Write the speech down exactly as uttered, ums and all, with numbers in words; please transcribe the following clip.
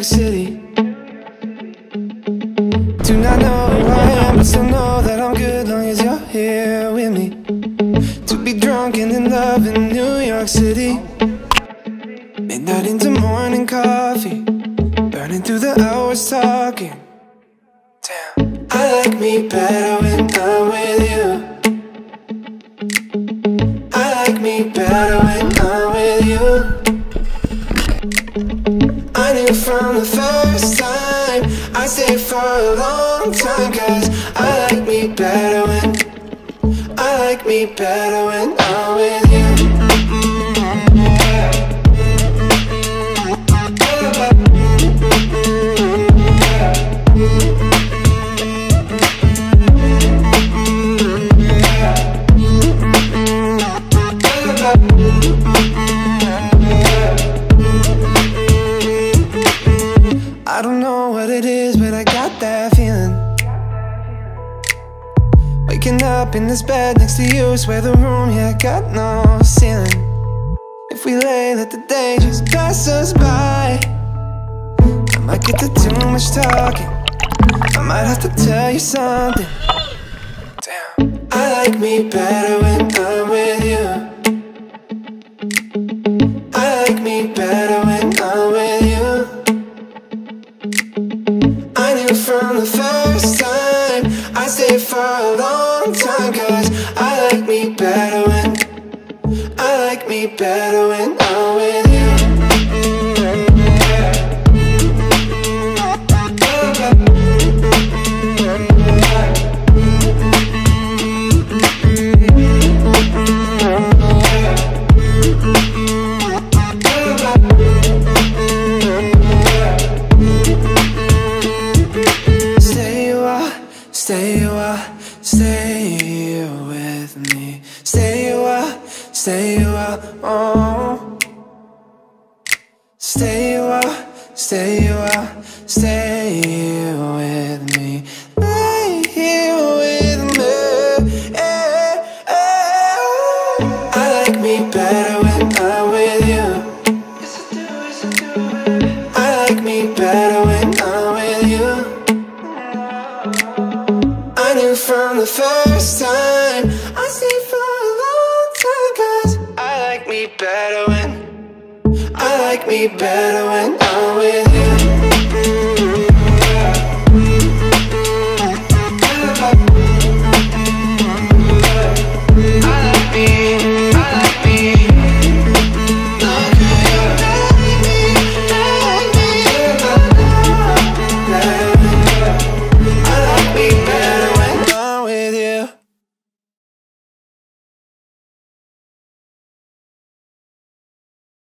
City. Do not know who I am, but still know that I'm good long as you're here with me. To be drunk and in love in New York City. Midnight into morning coffee, burning through the hours talking. Damn, I like me better when I'm with you. I like me better when I'm with you. I knew from the first time I'd stay for a long time, cause I like me better when I like me better when I'm with you. I don't know what it is, but I got that feeling. Waking up in this bed next to you, swear the room, yeah, got no ceiling. If we lay, let the day just pass us by. I might get to too much talking, I might have to tell you something. Damn, I like me better when I'm with you. I like me better when I'm with you. I knew from the first time I'd stay for a long time, cause I like me better when I like me better when I'm with you. Stay a while, stay with me. Stay a while, stay a while, oh. Stay a while, stay a while, stay with me. Lay here with me, yeah, yeah. I like me better when I'm with you. Yes I do, yes I do. I like me better when I'm with you. I knew from the first time I'd stay for a long time, cause I like me better when I like me better when I'm with you.